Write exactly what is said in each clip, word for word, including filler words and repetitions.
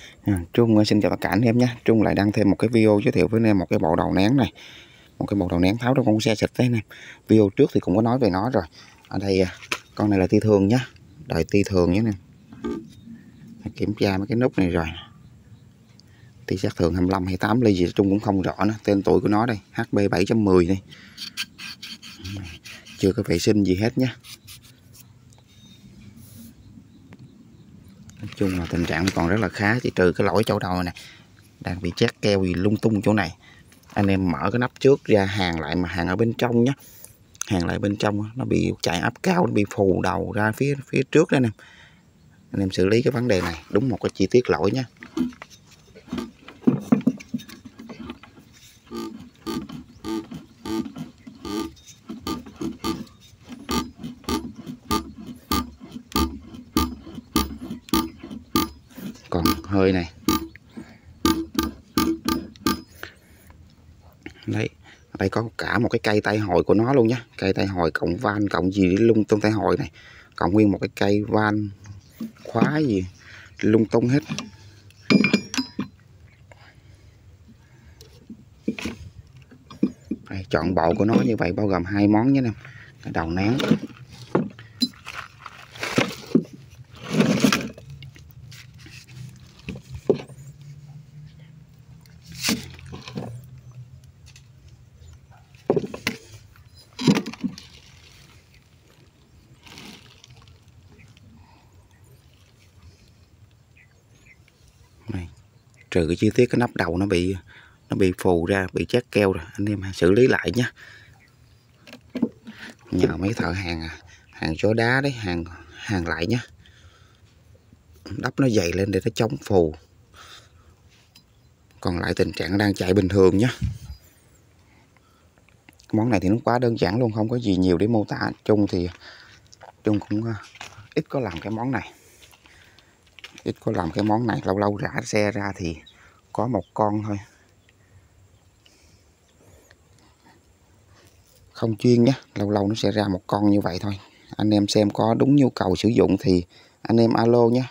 À, Trung xin chào tất cả anh em nhé. Trung lại đăng thêm một cái video giới thiệu với anh em một cái bộ đầu nén này, một cái bộ đầu nén tháo trong con xe xịt đấy anh em. Video trước thì cũng có nói về nó rồi. Ở đây con này là ti thường nhá, đợi ti thường nhé anh em. Kiểm tra mấy cái nút này rồi. Ti sát thường hai mươi lăm hay tám ly gì Trung cũng không rõ nữa. Tên tuổi của nó đây H B bảy chấm mười đây, chưa có vệ sinh gì hết nhé. Nói chung là tình trạng còn rất là khá, chỉ trừ cái lỗi chỗ đầu này đang bị chét keo gì lung tung chỗ này. Anh em mở cái nắp trước ra hàng lại, mà hàng ở bên trong nhé, hàng lại bên trong nó bị chạy áp cao, nó bị phù đầu ra phía phía trước đó anh em. Anh em xử lý cái vấn đề này, đúng một cái chi tiết lỗi nhé. Còn hơi này đấy, ở đây có cả một cái cây tay hồi của nó luôn nhé, cây tay hồi cộng van cộng gì lung tung, tay hồi này cộng nguyên một cái cây van khóa gì lung tung hết. Đây, chọn bộ của nó như vậy bao gồm hai món nhé em. Cái đầu nén này, trừ cái chi tiết cái nắp đầu nó bị nó bị phù ra, bị chét keo rồi, anh em xử lý lại nhé. Nhờ mấy thợ hàng hàng chó đá đấy, hàng hàng lại nhé, đắp nó dày lên để nó chống phù. Còn lại tình trạng đang chạy bình thường nhé. Món này thì nó quá đơn giản luôn, không có gì nhiều để mô tả. Chung thì Chung cũng ít có làm cái món này, ít có làm cái món này lâu lâu rã xe ra thì có một con thôi, không chuyên nhé, lâu lâu nó sẽ ra một con như vậy thôi. Anh em xem có đúng nhu cầu sử dụng thì anh em alo nhé.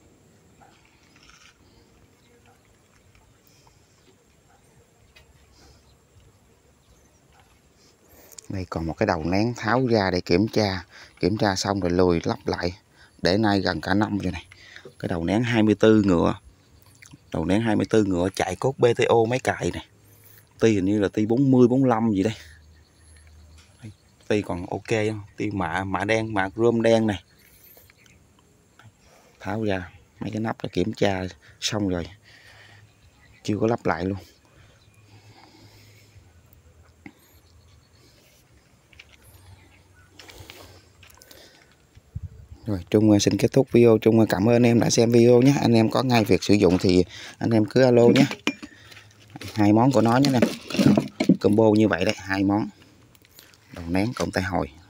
Đây còn một cái đầu nén tháo ra để kiểm tra, kiểm tra xong rồi lùi lắp lại, để nay gần cả năm rồi này. Cái đầu nén hai mươi tư ngựa, đầu nén hai mươi tư ngựa chạy cốt bê tê o máy cài này, ti hình như là ti bốn mươi bốn mươi lăm gì đây, ti còn ok không, ti mạ mạ đen, mạ chrome đen này. Tháo ra mấy cái nắp đã kiểm tra xong rồi, chưa có lắp lại luôn. Rồi Trung xin kết thúc video. Trung cảm ơn anh em đã xem video nhé. Anh em có ngay việc sử dụng thì anh em cứ alo nhé. Hai món của nó nhé em, combo như vậy đấy, hai món đầu nén cộng tay hồi.